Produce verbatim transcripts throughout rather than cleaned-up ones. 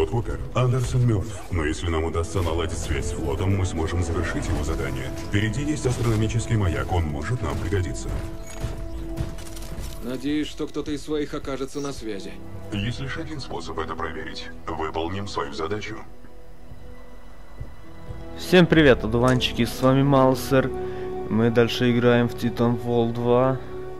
Пилот Купер, Андерсон мертв, но если нам удастся наладить связь с флотом, мы сможем завершить его задание. Впереди есть астрономический маяк, он может нам пригодиться. Надеюсь, что кто-то из своих окажется на связи. Есть лишь один способ это проверить. Выполним свою задачу. Всем привет, одуванчики, с вами Маусер. Мы дальше играем в Titanfall два.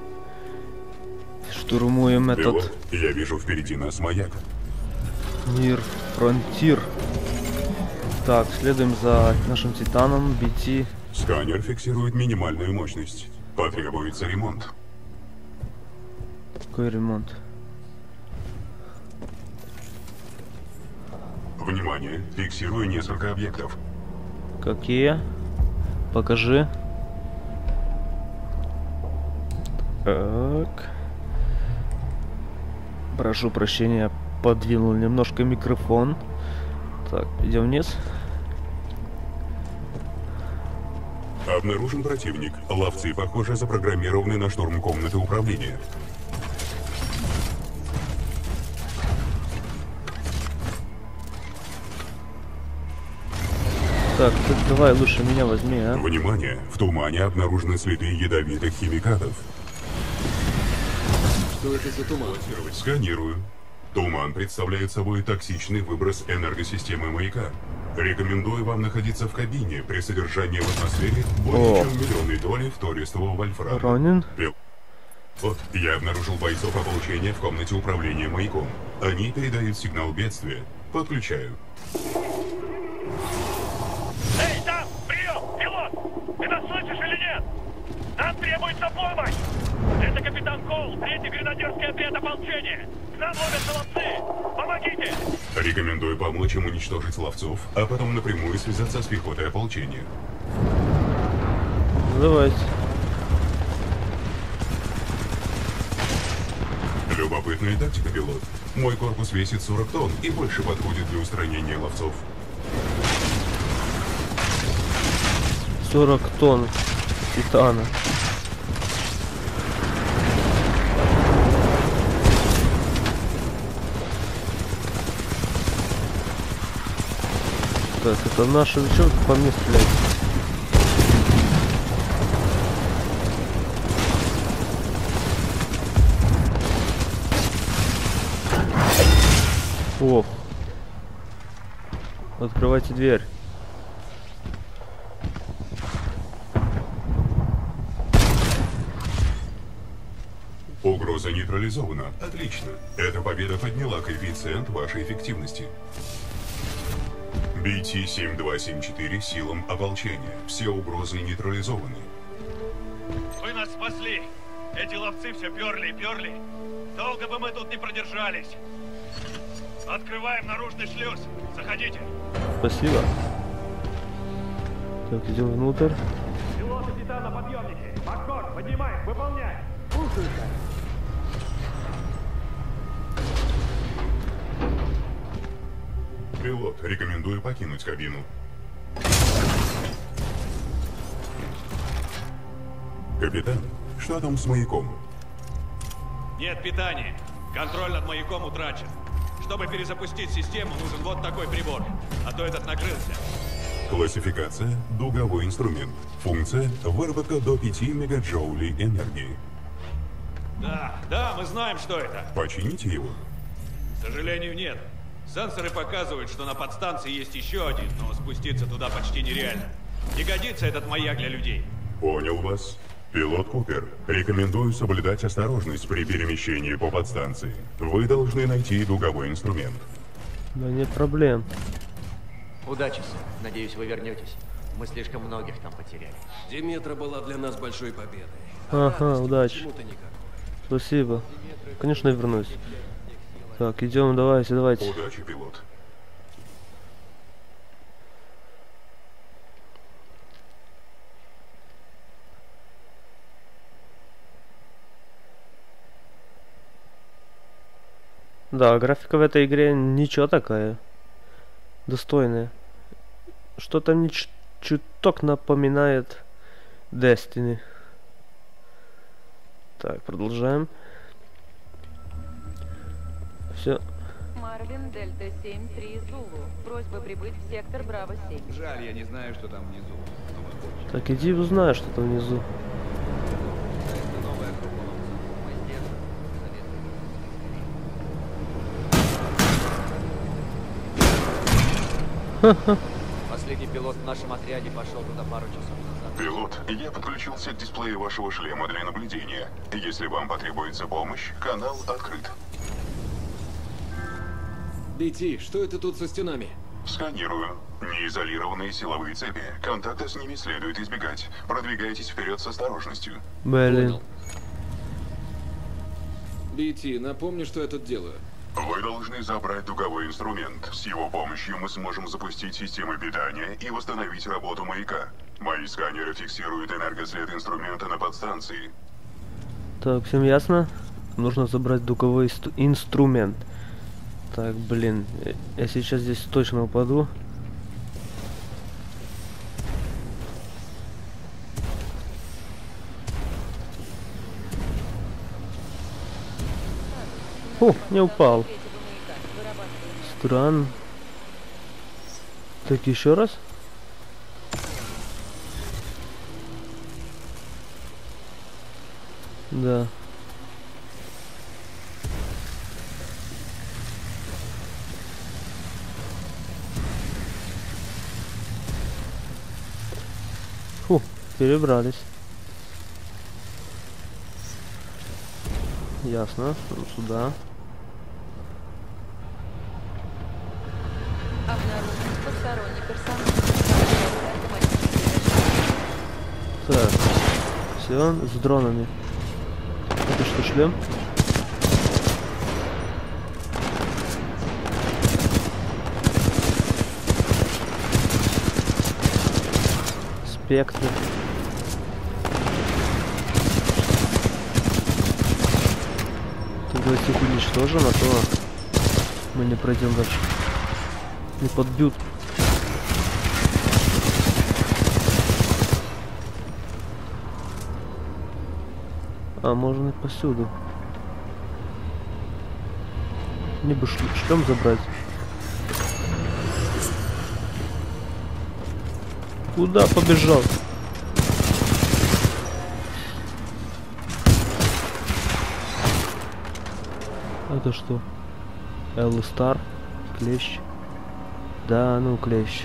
Штурмуем этот Пилот, я вижу впереди нас маяк. мир, фронтир. Так, следуем за нашим Титаном, би ти. Сканер фиксирует минимальную мощность. Потребуется ремонт. Какой ремонт? Внимание, фиксирую несколько объектов. Какие? Покажи. Так. Прошу прощения, подвинул немножко микрофон. Так, идем вниз. Обнаружен противник. Ловцы, похоже, запрограммированы на штурм комнаты управления. Так, ты давай лучше меня возьми, а? Внимание, в тумане обнаружены следы ядовитых химикатов. Что это за туман? Сканирую. Туман представляет собой токсичный выброс энергосистемы маяка. Рекомендую вам находиться в кабине при содержании в атмосфере более О. чем миллионной доли втористого вольфрама. Ронин? Пил- Вот, я обнаружил бойцов ополчения в комнате управления маяком. Они передают сигнал бедствия. Подключаю. Эй, там! Прием! Пилот! Ты нас слышишь или нет? Нам требуется помощь! Это капитан Коул, третий гренадерский отряд ополчения! К нам ловятся ловцы! Помогите! Рекомендую помочь им уничтожить ловцов, а потом напрямую связаться с пехотой ополчения. Давайте. Любопытная тактика, пилот. Мой корпус весит сорок тонн и больше подходит для устранения ловцов. сорок тонн титана. Так, это наши... Чё вы по мне стреляете? Ох. Открывайте дверь. Угроза нейтрализована. Отлично. Эта победа подняла коэффициент вашей эффективности. би ти семь два семь четыре силам ополчения. Все угрозы нейтрализованы. Вы нас спасли! Эти ловцы все перли и перли! Долго бы мы тут не продержались! Открываем наружный шлюз! Заходите! Спасибо. Так, идем внутрь. Пилоты Титана, подъемники! Маккор, поднимаем, выполняем! Слушайте! Пилот, рекомендую покинуть кабину. Капитан, что там с маяком? Нет питания. Контроль над маяком утрачен. Чтобы перезапустить систему, нужен вот такой прибор. А то этот накрылся. Классификация – дуговой инструмент. Функция – выработка до пяти мегаджоулей энергии. Да, да, мы знаем, что это. Почините его. К сожалению, нет. Сенсоры показывают, что на подстанции есть еще один, но спуститься туда почти нереально. Не годится этот маяк для людей. Понял вас. Пилот Купер, рекомендую соблюдать осторожность при перемещении по подстанции. Вы должны найти дуговой инструмент. Да нет проблем. Удачи, сэр. Надеюсь, вы вернетесь. Мы слишком многих там потеряли. Диметра была для нас большой победой. Ага, удачи. Почему-то никак. Спасибо. Конечно, я вернусь. Так, идем, давайте, давайте. Удачи, пилот. Да, графика в этой игре ничего такая. Достойная. Что-то мне ч- чуток напоминает Destiny. Так, продолжаем. Все. Марвин, Дельта семь три Зулу. Просьба прибыть в сектор Браво семь. Жаль, я не знаю, что там внизу. Но мы хочем. Так, иди узнай, что там внизу. Это новая группа. Мы здесь. Последний пилот в нашем отряде пошел туда пару часов назад. Пилот, я подключился к дисплею вашего шлема для наблюдения. Если вам потребуется помощь, канал открыт. Би ти, что это тут со стенами? Сканирую. Неизолированные силовые цепи. Контакта с ними следует избегать. Продвигайтесь вперед с осторожностью. Блин. Понял. би ти, напомни, что я тут делаю. Вы должны забрать дуговой инструмент. С его помощью мы сможем запустить системы питания и восстановить работу маяка. Мои сканеры фиксируют энергослед инструмента на подстанции. Так, всем ясно? Нужно забрать дуговой инст- инструмент. Так, блин, я- я сейчас здесь точно упаду. О, не упал. Странно. Так, еще раз. Да. Фу, перебрались. Ясно. Ну, сюда. Обнаружен посторонний персонаж. Так. Все, с дронами. Это что, шлем? Спектр. Давайте их уничтожим, а то мы не пройдем дальше. Не подбьют. А, можно и посюду. Мне бы шлем, шлем забрать. Куда побежал? Это что? Эл Стар? Клещ? Да, ну клещ.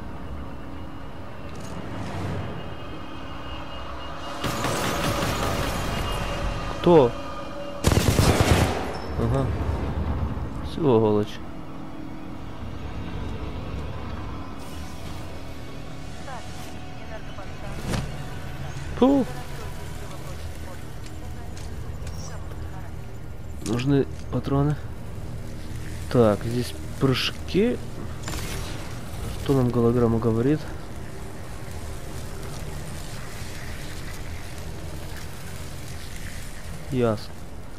Кто? Ага. Сволочь. Фу. Нужны патроны. Так, здесь прыжки. Что нам голограмма говорит? Ясно.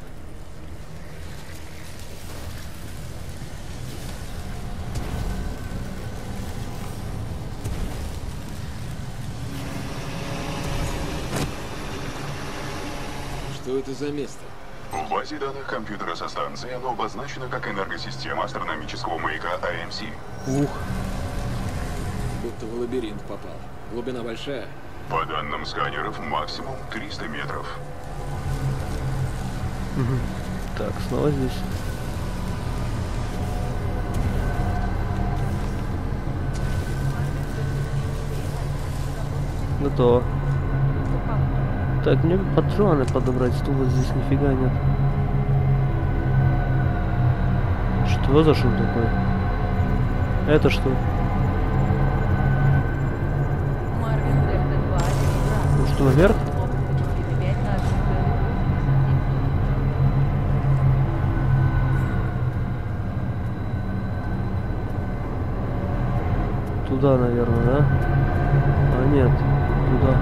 Что это за место? В базе данных компьютера со станции оно обозначено как энергосистема астрономического маяка А М Си. Ух. Будто в лабиринт попал. Глубина большая. По данным сканеров, максимум триста метров. Угу. Так, снова здесь. Готово. Так, мне бы патроны подобрать, стула здесь нифига нет. Что за шум такой? Это что? Марвин, Дельта два. Ну что, наверх? Туда, наверное, да? А нет, туда.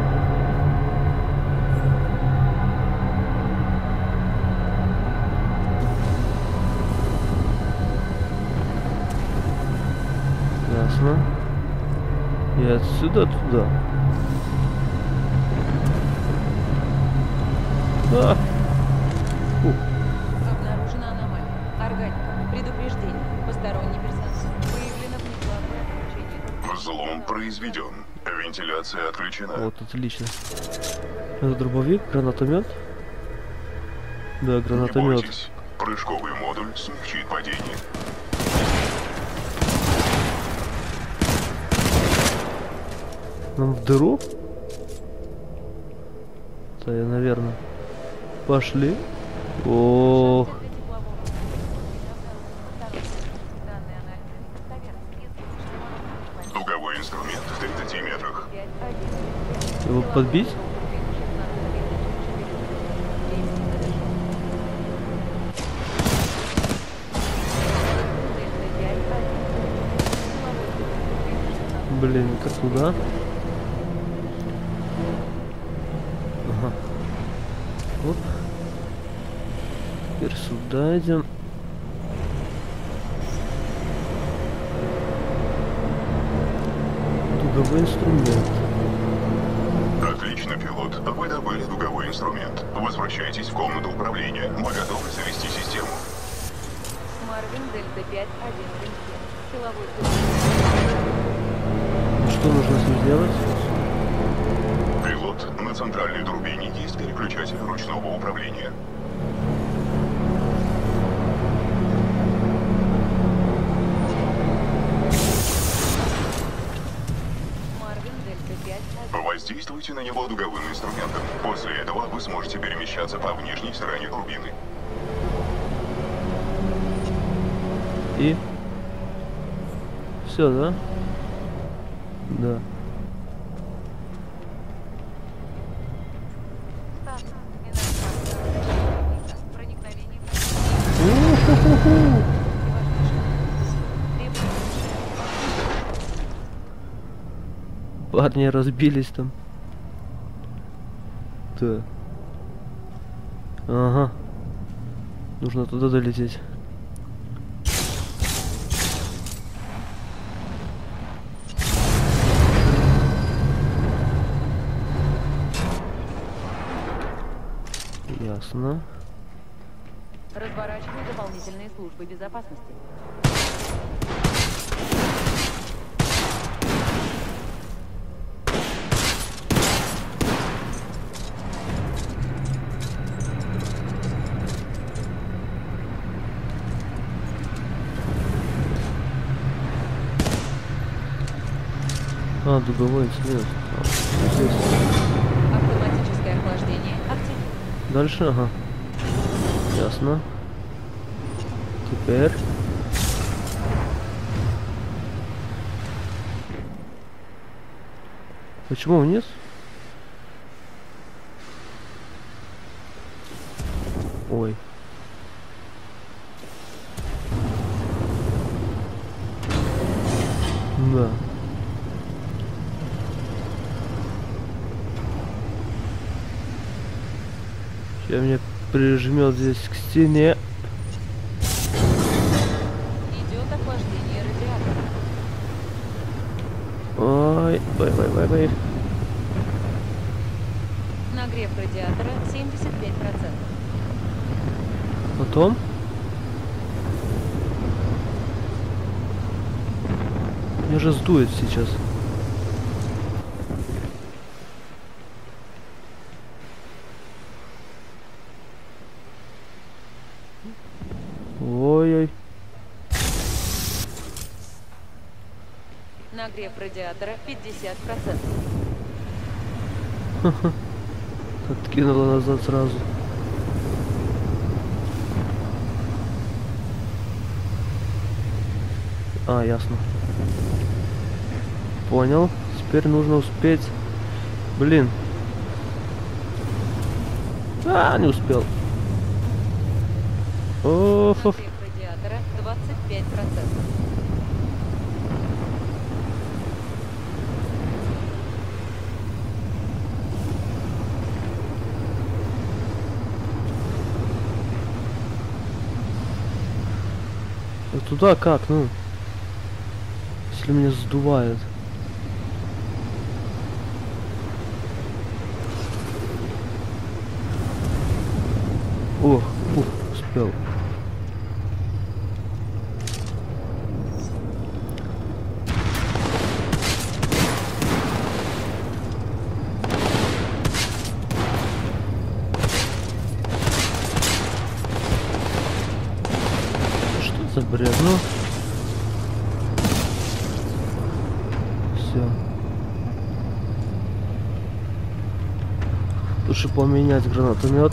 Ясно. И отсюда туда. А! Фу. Обнаружена аномалия. Органика. Предупреждение. произведен. Вентиляция отключена. Вот, отлично. Это дробовик, гранатомет? Да, Не гранатомет. бойтесь. Прыжковый модуль смягчит падение. Нам в дыру? Да, я, наверное. Пошли. Ох. Дуговой инструмент в тридцати метрах. Его подбить? Блин, как туда? Ага. Оп. Теперь сюда идем. Дуговой инструмент. Отлично, пилот. Вы добыли дуговой инструмент. Возвращайтесь в комнату управления. Мы готовы завести систему. Марвин, Дельта пять, один, силовой Ну, что нужно с ним сделать? Пилот, на центральной турбине есть переключатель ручного управления. Марвин, Дельта пять, Воздействуйте на него дуговым инструментом. После этого вы сможете перемещаться по внешней стороне турбины. И? Все, да? Да. проникновение. У-ху-ху-ху. Парни разбились там. Так. Ага. Нужно туда долететь. Ясно. Разворачиваю дополнительные службы безопасности. А, дуговой инструмент. А, здесь. Автоматическое охлаждение активировано. Дальше, ага. Ясно. Теперь. Почему вниз? Ой. Да. Сейчас меня прижмет здесь к стене. Идет охлаждение радиатора. Ой, ой, ой, ой, ой. Нагрев радиатора семьдесят пять процентов. Потом. Меня же сдует сейчас. Ой-ой. Нагрев радиатора пятьдесят процентов. Откинула назад сразу. А, ясно. Понял. Теперь нужно успеть. Блин. А, не успел. Оф. Нагрев радиатора двадцать пять процентов. А туда как, ну? Если меня сдувает. Ох, ух, успел. Просто брезну. Все. Лучше поменять гранатомет.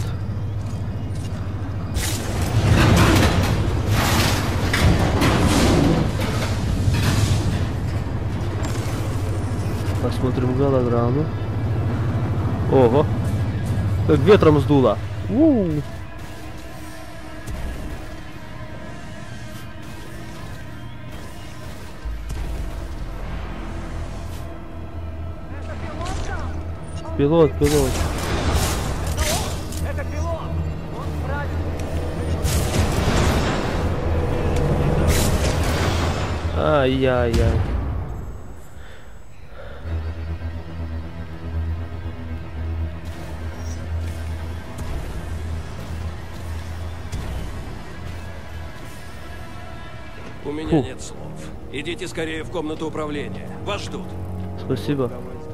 Посмотрим голограмму. Ого! Как ветром сдуло. У-у-у. Пилот, пилот. Это пилот! Он справится! Ай-яй-яй. У меня Фу. нет слов. Идите скорее в комнату управления. Вас ждут. Спасибо.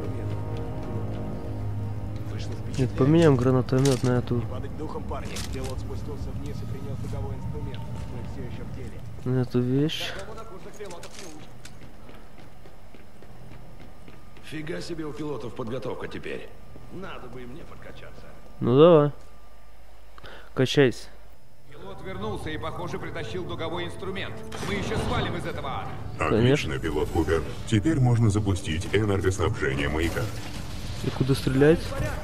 Нет, поменяем гранатомет на эту. Падать духом, парни. Пилот спустился вниз и принес дуговой инструмент. Мы все еще в деле. На эту вещь. Фига себе у пилотов подготовка теперь. Надо бы и мне подкачаться. Ну давай. Качайся. Пилот вернулся и, похоже, притащил дуговой инструмент. Мы еще свалим из этого ада. Отлично, пилот Купер. Теперь можно запустить энергоснабжение маяка. И куда стрелять?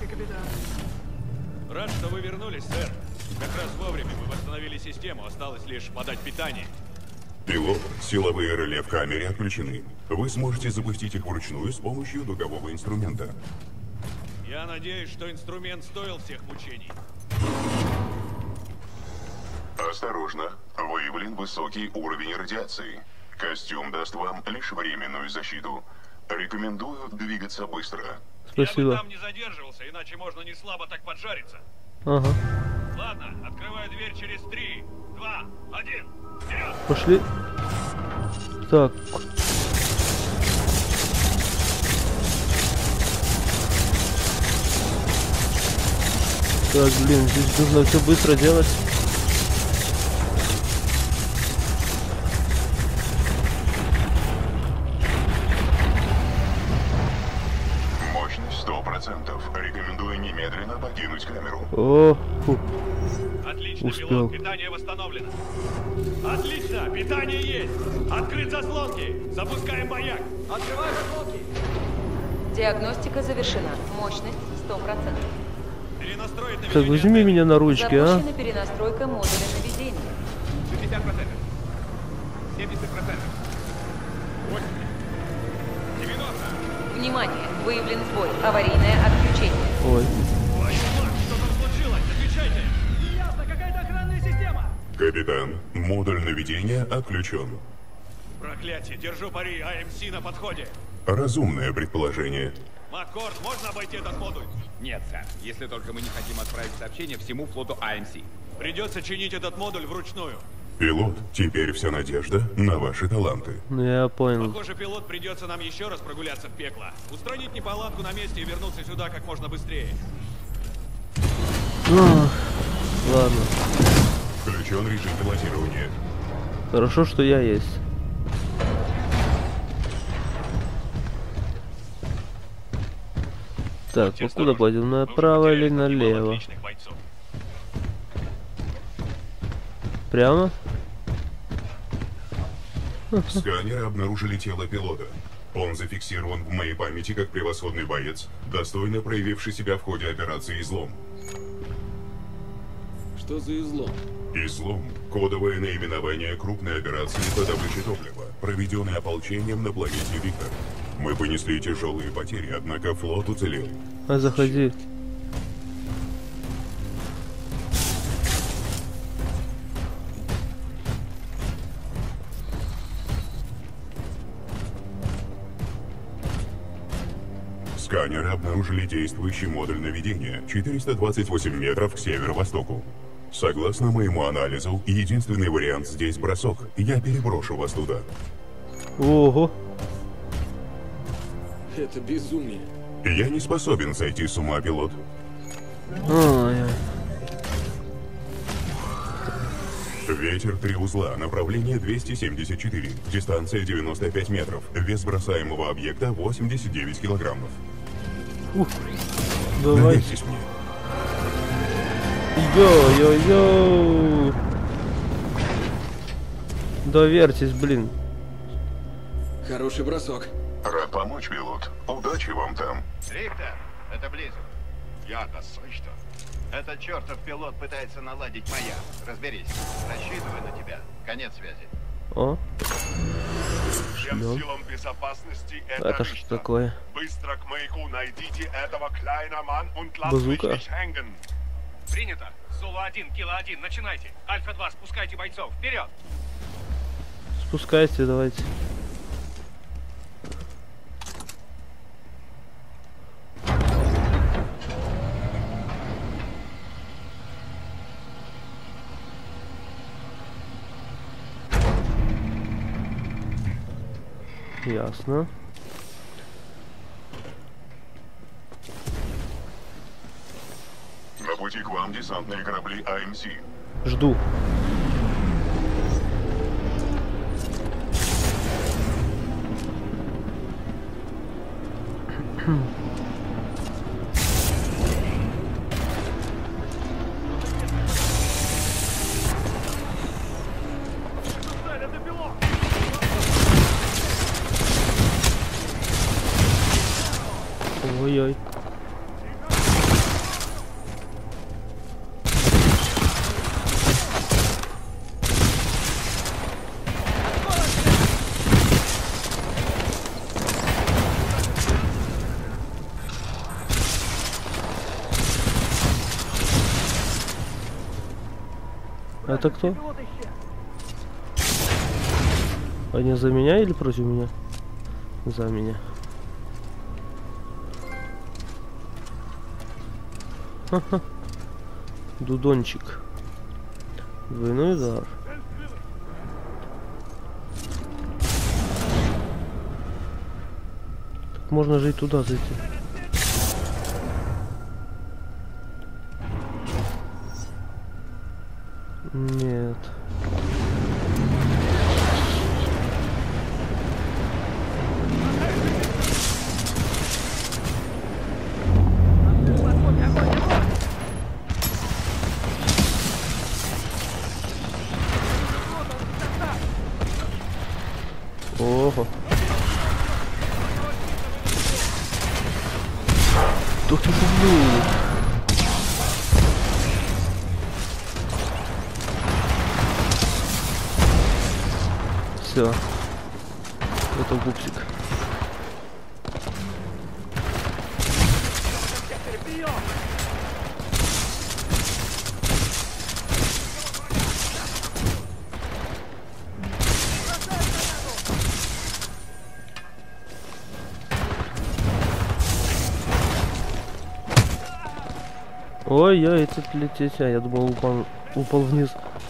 Рад, что вы вернулись, сэр. Как раз вовремя мы восстановили систему, осталось лишь подать питание. Пилот, силовые реле в камере отключены. Вы сможете запустить их вручную с помощью дугового инструмента. Я надеюсь, что инструмент стоил всех мучений. Осторожно, выявлен высокий уровень радиации. Костюм даст вам лишь временную защиту. Рекомендую двигаться быстро. Спасибо. Я бы там не задерживался, иначе можно не слабо так поджариться. Ага. Ладно, открываю дверь через три, два, один. Вперед! Пошли. Так. Так, блин, здесь нужно все быстро делать. Мощность сто процентов. Рекомендую немедленно покинуть камеру. О, фу. Отлично, Успел. пилот, питание восстановлено. Отлично, питание есть. Открыть заслонки. Запускаем маяк. Открывай заслонки! Диагностика завершена. Мощность сто процентов. Перенастроить Так, наведение возьми антенны. меня на ручки, а? Запущена перенастройка модуля наведения. шестьдесят процентов. семьдесят процентов. восемьдесят. девяносто. Внимание! Выявлен сбой. Аварийное отключение. Ой. Твою мать, что там случилось? Отвечайте. Ясно, какая-то охранная система! Капитан, модуль наведения отключен. Проклятие, держу пари, эй эм си на подходе. Разумное предположение. Маккорд, можно обойти этот модуль? Нет, сэр. Если только мы не хотим отправить сообщение всему флоту эй эм си. Придется чинить этот модуль вручную. Пилот, теперь вся надежда на ваши таланты. Ну я понял. Похоже, пилот, придется нам еще раз прогуляться в пекло. Устранить неполадку на месте и вернуться сюда как можно быстрее. Ах, ладно. Включен режим пилотирования. Хорошо, что я есть. Так, Будьте ну куда осторожны. пойдем? Мы уже Направо или потеряли немало налево? отличных бойцов. Прямо? Сканеры обнаружили тело пилота. Он зафиксирован в моей памяти как превосходный боец, достойно проявивший себя в ходе операции «Излом». Что за излом? «Излом» — кодовое наименование крупной операции по добыче топлива, проведенной ополчением на планете Виктор. Мы понесли тяжелые потери, однако флот уцелел. А, заходи. Сканеры обнаружили действующий модуль наведения четыреста двадцать восемь метров к северо-востоку. Согласно моему анализу, единственный вариант здесь бросок. Я переброшу вас туда. Ого. Это безумие. Я не способен сойти с ума, пилот. Ой. Ветер три узла, направление двести семьдесят четыре, дистанция девяносто пять метров, вес бросаемого объекта восемьдесят девять килограммов. Ух, давай. Доверьтесь мне. Йо-йо-йо. Доверьтесь, блин. Хороший бросок. Рад помочь, пилот. Удачи вам там. Рихтер, это Близок. Я-то слышно. Этот чертов пилот пытается наладить маяк. Разберись. Рассчитываю на тебя. Конец связи. О. Всем Шлем. силам безопасности это, Это что Рихтер. такое? Быстро к маяку найдите этого kleiner Mann und lasst Базука. mich nicht hängen. Принято. Зулу один, Кило один, начинайте. Альфа два, спускайте бойцов. Вперед! Спускайте, давайте. Ясно. На пути к вам десантные корабли АМС. Жду. Ой-ой. Это кто? Они за меня или против меня? За меня. Ха-ха. Дудончик. Двойной удар. Так можно же и туда зайти. Нет. Ого. Тут ты был. Все. Это пупсик. Ой-ой, этот лететь, а я думал упал, упал вниз.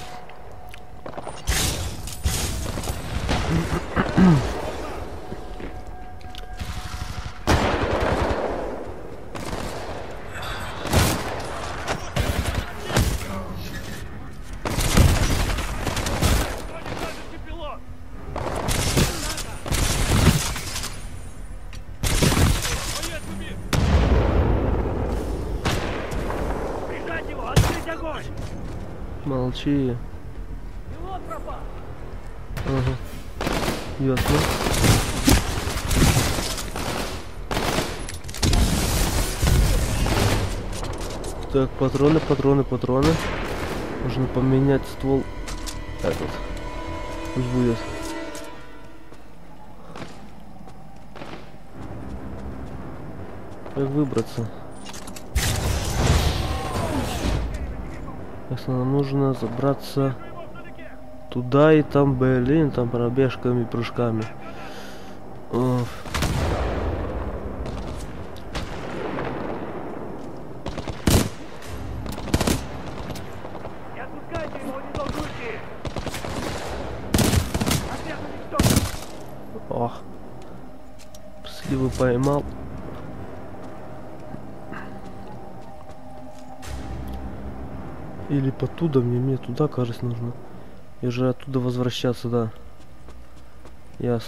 Молчи. Ага. Ясно. Так, патроны, патроны, патроны. Нужно поменять ствол. Этот. Пусть будет. Как выбраться? Если нам нужно забраться туда и там, блин, там пробежками, прыжками. Оф. Ох. Сливы поймал. Или потуда мне, мне туда, кажется, нужно. И уже оттуда возвращаться, да. Ясно.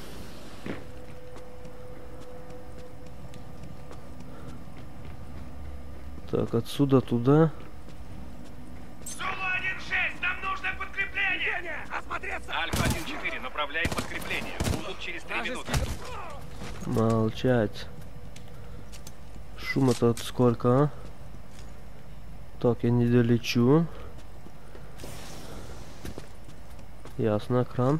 Так, отсюда туда. Зулу один шесть, нам нужно подкрепление! Осмотреться! Альфа один четыре, направляем подкрепление. Будут через три минуты. Молчать. Шума тут сколько, а? Так, я не долечу. Ясно, кран.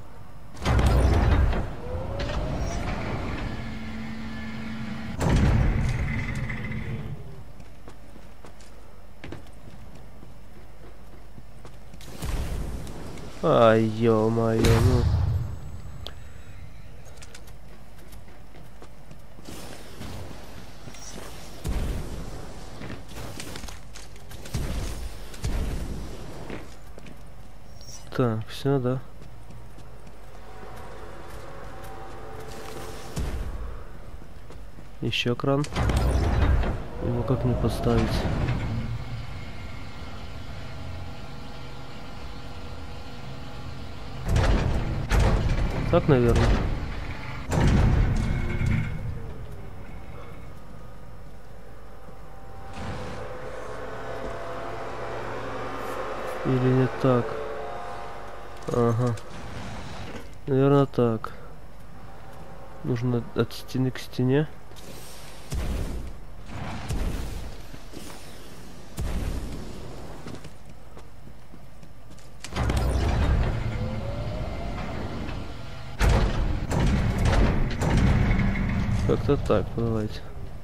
Ай, ё-моё, ну. Так, все, да. Еще кран. Его как мне поставить? Так, наверное. Или не так? Ага. Наверное, так. Нужно от стены к стене. Как-то так, давайте.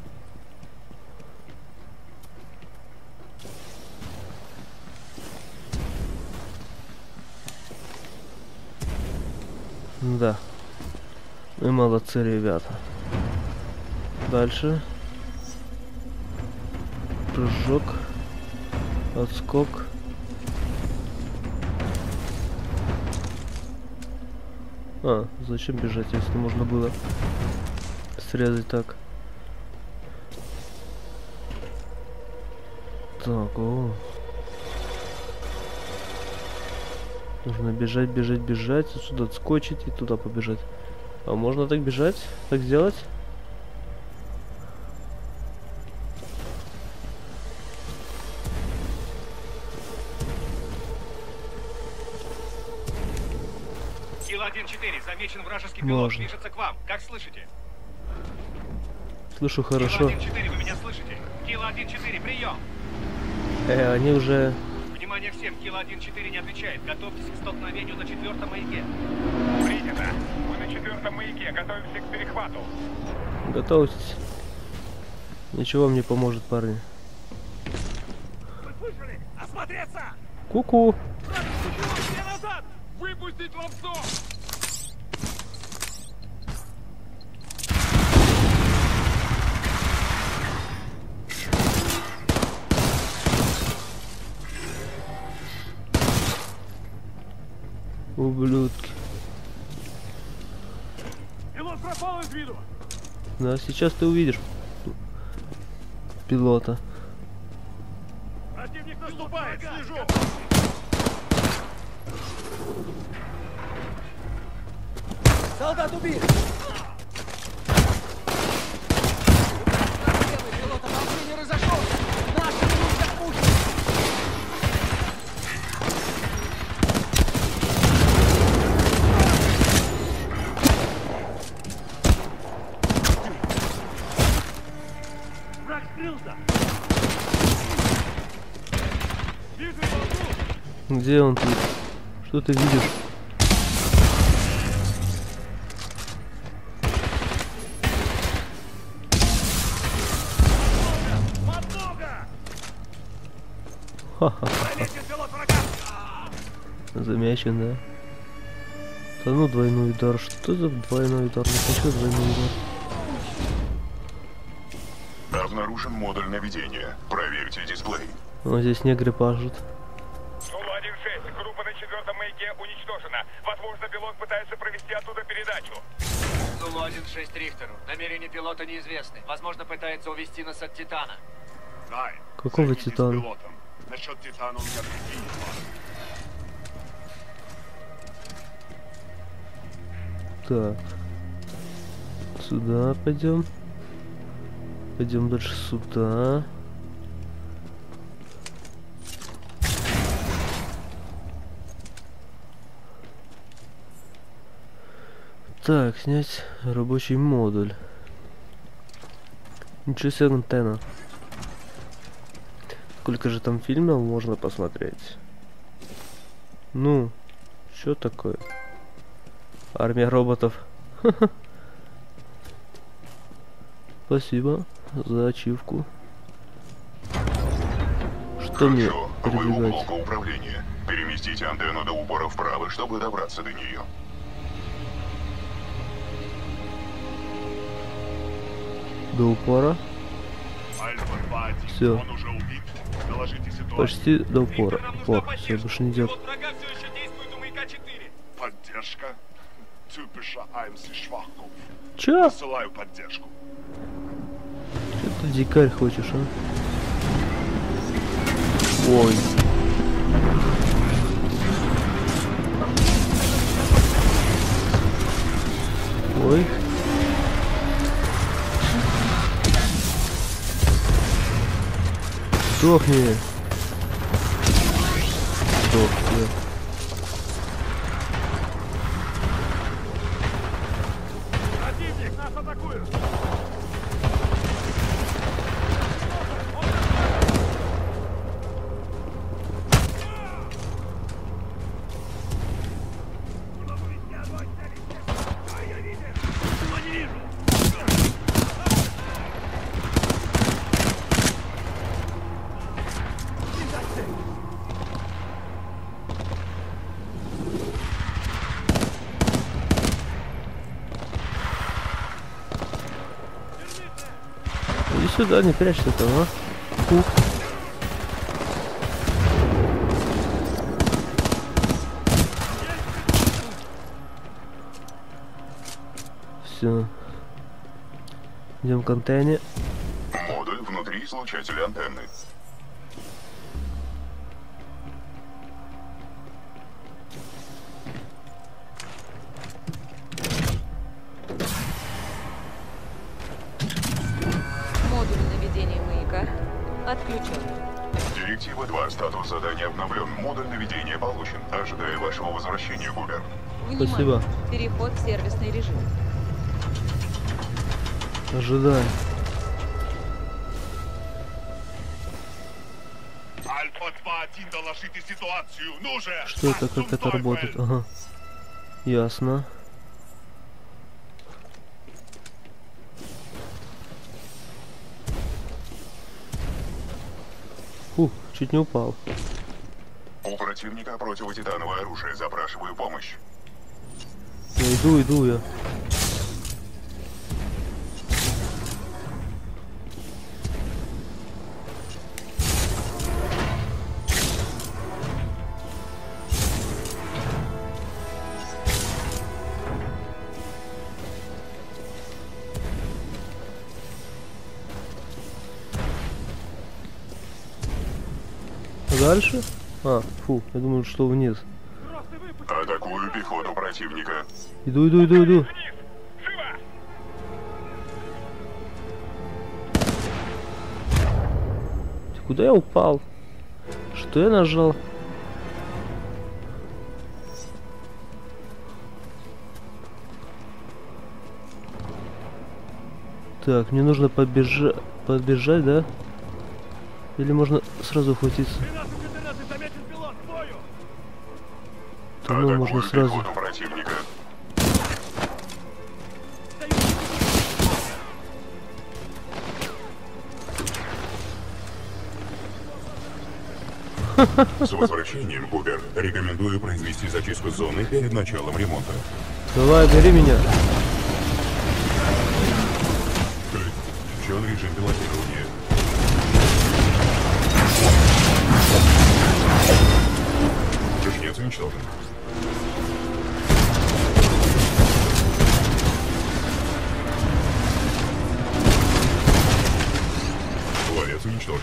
Да. Мы молодцы, ребята. Дальше. Прыжок. Отскок. А, зачем бежать, если можно было срезать так? Так, о. Нужно бежать, бежать, бежать, отсюда отскочить и туда побежать. А можно так бежать? Так сделать? Килл один четыре, замечен вражеский пилот, Можно. движется к вам. Как слышите? Слышу хорошо. Килл один четыре, вы меня слышите? Килл один четыре, прием! Э, они уже... Внимание всем, Килл один четыре не отвечает. Готовьтесь к столкновению на четвертом маяке. Принято. Мы на четвертом маяке, готовимся к перехвату. Готовьтесь. Ничего вам не поможет, парни. Вы слышали? Осмотреться! Ку-ку. Все назад! Выпустить ловцов! Ублюдки. Пилот пропал из виду! Да, сейчас ты увидишь пилота. Противник наступает! Слежу! Солдат убит! Пилот ополчения разошелся! Наши нужно пушить! Враг скрылся! Где он тут? Что ты видишь? Ха-ха-ха. Замечен, да? Да ну двойной удар. Что за двойной удар? Не хочу двойной удар. Обнаружен модуль наведения. Проверьте дисплей. Вот здесь негры пашут. Зулу один шесть, группа на четвертом маяке уничтожена. Возможно, пилот пытается провести оттуда передачу. Зулу один шесть Рихтеру. Намерения пилота неизвестны. Возможно, пытается увести нас от Титана. Знай. Какого Титана? Насчет Титана у меня другие планы. Так. Сюда пойдем. Пойдем дальше сюда. Так, снять рабочий модуль. Ничего себе антенна. Сколько же там фильмов можно посмотреть? Ну, что такое? Армия роботов. Спасибо за ачивку. Что мне передвигать? Блока управления. Переместите антенну до упора вправо, чтобы добраться до нее. До упора. Все. Почти до упора. О, все, больше не идет. Поддержка. Typischer Eimsi Schwachkopf. Чё? Посылаю поддержку. Что ты, дикарь, хочешь, а? Ой. Ой. Сдохни. Сдох, да. Противник нас атакует! Иди сюда, не прячься там, а? Ух. Все. Идем к антенне. Модуль внутри излучателя антенны. Модуль наведения маяка отключен. Директива два. Статус задания обновлен. Модуль наведения получен. Ожидаю вашего возвращения, Губер. Внимание. Спасибо. Переход в сервисный режим. Ожидай. Альфа два один, доложите ситуацию. Ну же! Что это, как это работает? Ага. Ясно. Фух, чуть не упал. У противника противотитановое оружие. Запрашиваю помощь. Я иду, иду я. Дальше? А, фу, я думаю, что вниз. Атакую пехоту противника. Иду, иду, иду, иду. Куда я упал? Что я нажал? Так, мне нужно побежать, подбежать, да? Или можно сразу ухватиться? Да ну, можно сразу. Противника. С возвращением, Губер. Рекомендую произвести зачистку зоны перед началом ремонта. Давай, бери меня. Включен режим пилотирования. Жнец уничтожен. Ловец уничтожен.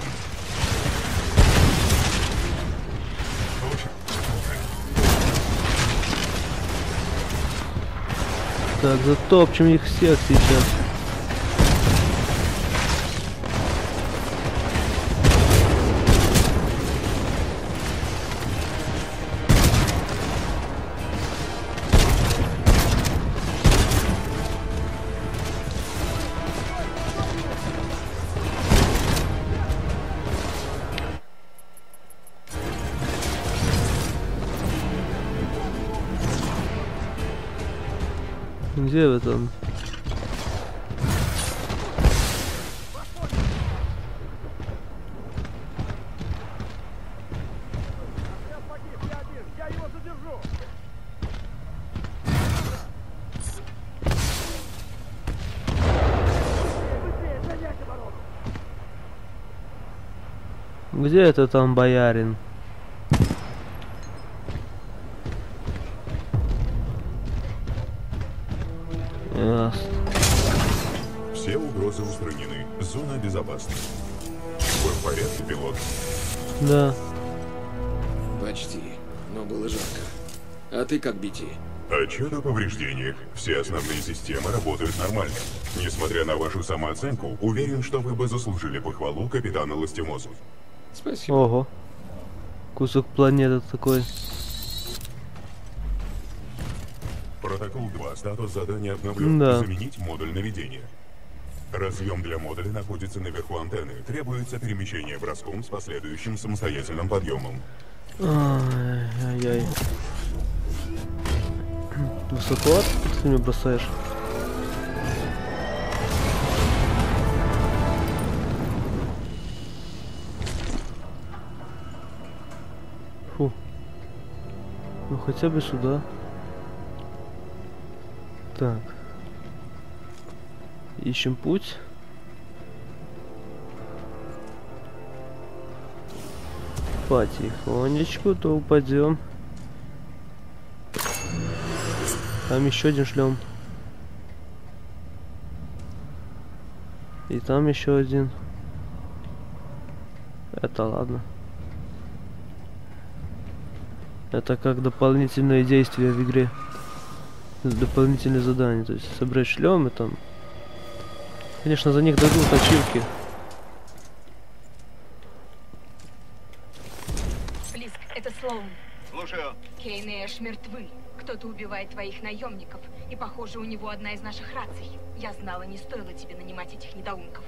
Так, затопчем их всех сейчас. Где вы там? Где это там боярин? Ясно. Все угрозы устранены. Зона безопасна. Вы в порядке, пилот? Да. Почти. Но было жарко. А ты как, Би Ти? Отчет о повреждениях. Все основные системы работают нормально. Несмотря на вашу самооценку, уверен, что вы бы заслужили похвалу капитана Ластимозу. Спасибо. Ого. Кусок планеты такой. Протокол два. Статус задания обновлен. Да. Заменить модуль наведения. Разъем для модуля находится наверху антенны. Требуется перемещение броском с последующим самостоятельным подъемом. Ай-яй-яй. Высоко ты меня бросаешь? Фу. Ну хотя бы сюда. Так. Ищем путь. Потихонечку, то упадем. Там еще один шлем. И там еще один. Это ладно. Это как дополнительные действия в игре. Дополнительные задания. То есть собрать шлем и там. Конечно, за них дадут ачивки. Близк, это Слоун. Слушаю. Кейн и Эш мертвы. Кто-то убивает твоих наемников. И похоже, у него одна из наших раций. Я знала, не стоило тебе нанимать этих недоумков.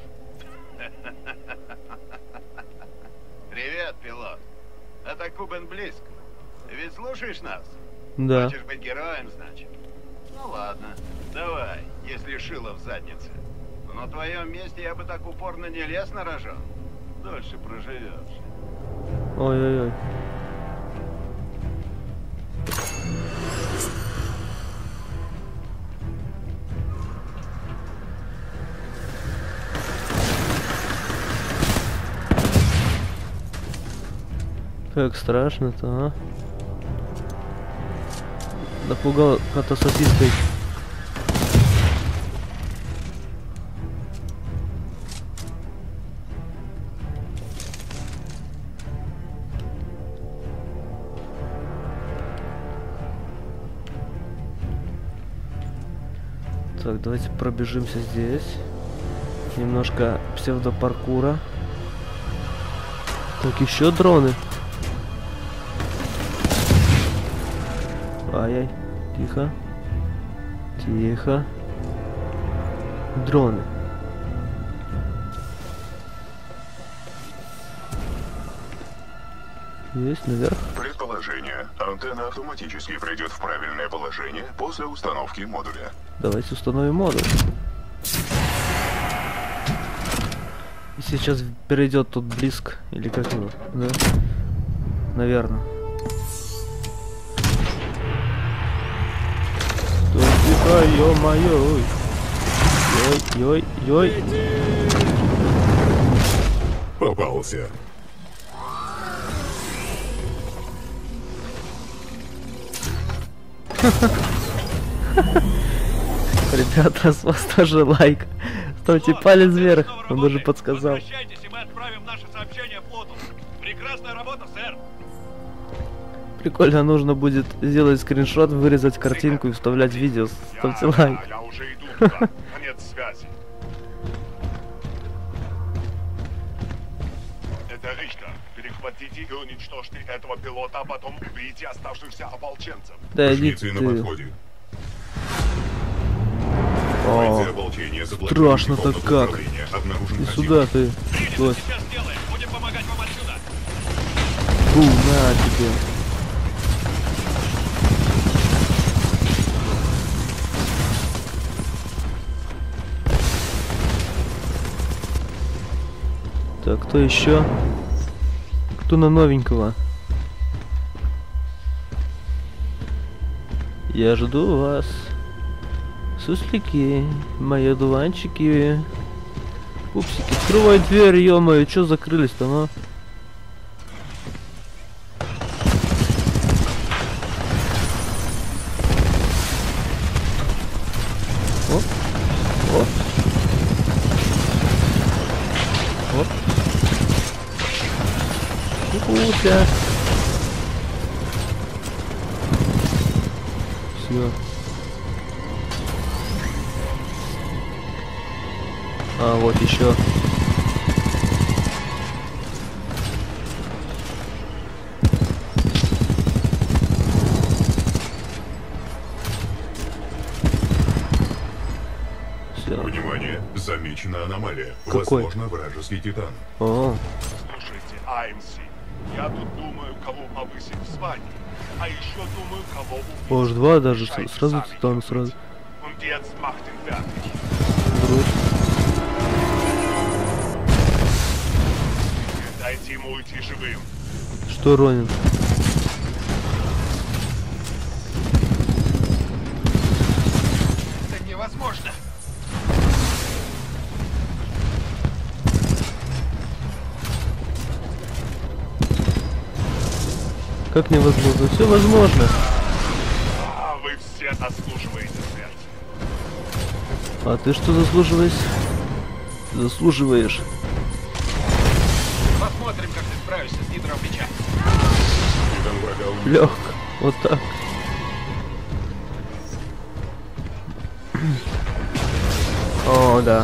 Привет, пилот. Это Кубен Близк. Ты ведь слушаешь нас? Да. Хочешь быть героем, значит? Ну ладно, давай, если шило в заднице. Но на твоем месте я бы так упорно не лез на рожон. Дольше проживешь. Ой-ой-ой. Как страшно-то, а? Напугал кота сосиской. Так, давайте пробежимся здесь. Немножко псевдопаркура. Так, еще дроны. Ай-яй, тихо. Тихо. Дроны. Есть наверх. Предположение. Антенна автоматически придет в правильное положение после установки модуля. Давайте установим модуль. И сейчас перейдет тут Близк. Или как его? Да? Наверное. Тихо, ё-моё. Ой-ой-ой. Попался. Ребята, с вас тоже лайк. Ставьте палец вверх. Он даже подсказал. Возвращайтесь, и мы отправим наше сообщение флоту. Прекрасная работа, сэр. Прикольно, нужно будет сделать скриншот, вырезать картинку и вставлять видео. Ставьте лайк. Я уже иду туда. Конец связи. Это Рихтер. Перехватите и уничтожьте этого пилота, а потом убейте оставшихся ополченцев. Да иди Жнецы на ты. подходе. О, Бойцы ополчения заблокировали страшно-то комнату как. управления. Обнаружен И противник. сюда ты. Лось. Сейчас сделаем. Будем помогать вам отсюда. Фу, на тебе. Так, кто еще? Кто на новенького? Я жду вас. Суслики, мои дуванчики. Пупсики, открывай дверь, ё-моё, чё закрылись-то, ну? Оп, оп. Оп. Кукуся. Все. А, вот еще. Все. Внимание, замечена аномалия. Какой? Возможно, вражеский титан. О, Слушайте, АМС, я тут думаю, кого повысить в звании. А еще думаю, кого убить. аж два даже с- Решайте сразу сами, титан кем сразу. быть. Und jetzt macht ihn fertig. брось. Дайте ему уйти живым. Что, Ронин? Это невозможно. Как невозможно? Все возможно. А вы все заслуживаете смерти. А ты что заслуживаешь? Заслуживаешь. Посмотрим, как ты справишься с гидром меча. Титан врага уничтожен. Лег. Вот так. О, да.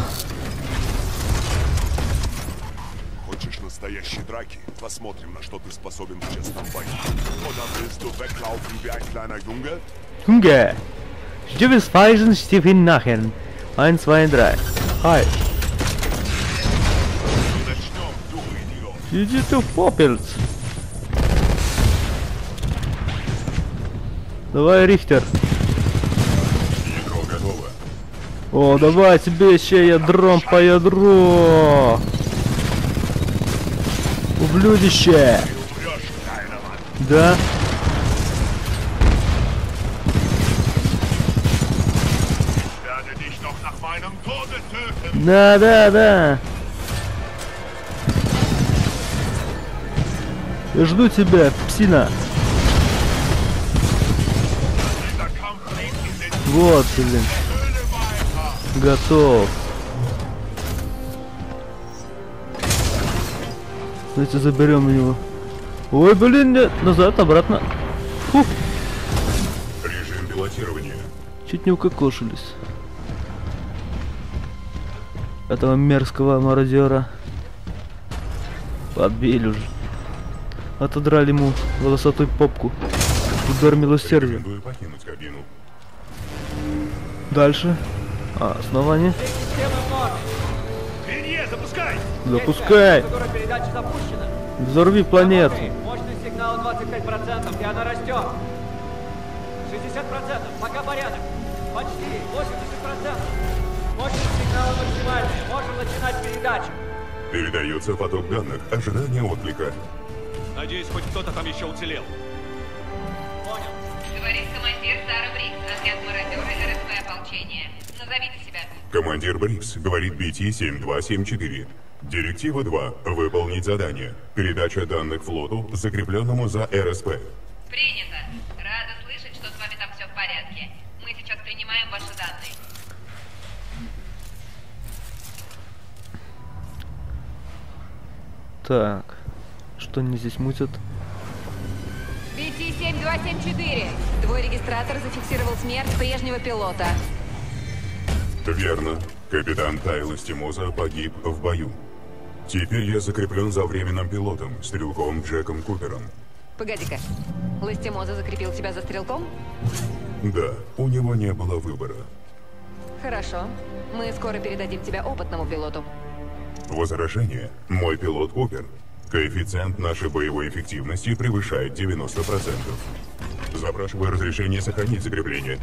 Хочешь настоящей драки? Посмотрим, на что ты способен в честном бою. Oder willst du weglaufen wie ein kleiner Junge? Junge! Stimme Speisen, Stimme nachher. eins, zwei, drei. Hi. Начнем, дура, идиот. Иди ты в попельц. Давай, Рихтер. Ядро готово. О, давай тебе еще ядром по ядру. Ублюдище. Умрешь, Кайноман. Да. Werde dich noch nach meinem Tode töten. Да, да, да. Я жду тебя, псина. Dieser Kampf liegt in den Вот, блин. Höhle weiter. Готов. Давайте заберем его. Ой, блин, нет. Назад, обратно. Фух. Режим пилотирования. Чуть не укокошились. Этого мерзкого мародера. Подбили уже. Отодрали ему волосатую попку. Удар милосердия. Рекомендую покинуть кабину. Дальше. А, основание. Ренье, запускай! Запускай. Передача запущена. Взорви планету. Мощность сигнала двадцать пять процентов, и она растет. шестьдесят процентов, пока порядок. Почти, восемьдесят процентов. Мощность сигнала максимальная, можем начинать передачу. Передается поток данных. Ожидание отклика. Надеюсь, хоть кто-то там еще уцелел. Понял. Говорит командир Сара Брикс, отряд мародеры РСП ополчения. Назовите себя. Командир Брикс, говорит би ти семь два семь четыре. Директива два. Выполнить задание. Передача данных флоту, закрепленному за РСП. Принято. Рада слышать, что с вами там все в порядке. Мы сейчас принимаем ваши данные. Так. Что они здесь мутят? би ти семь два семь четыре. Твой регистратор зафиксировал смерть прежнего пилота. Верно. Капитан Тайл Эстимоза погиб в бою. Теперь я закреплен за временным пилотом, стрелком Джеком Купером. Погоди-ка. Ластимоза закрепил тебя за стрелком? Да, у него не было выбора. Хорошо. Мы скоро передадим тебя опытному пилоту. Возражение. Мой пилот Купер. Коэффициент нашей боевой эффективности превышает девяносто процентов. Запрашиваю разрешение сохранить закрепление.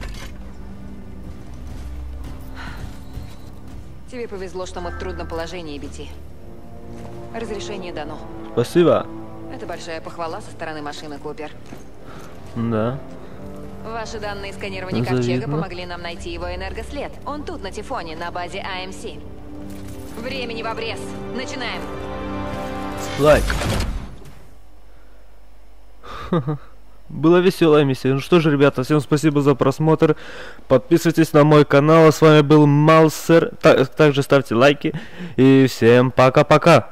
Тебе повезло, что мы в трудном положении, Бити. Разрешение дано. Спасибо. Это большая похвала со стороны машины, Купер. Да. Ваши данные сканирования Завидно. Ковчега помогли нам найти его энергослед. Он тут, на Тифоне, на базе А М С. Времени в обрез. Начинаем. Лайк. Была веселая миссия. Ну что же, ребята, всем спасибо за просмотр. Подписывайтесь на мой канал. С вами был Малсер. Также ставьте лайки. И всем пока-пока.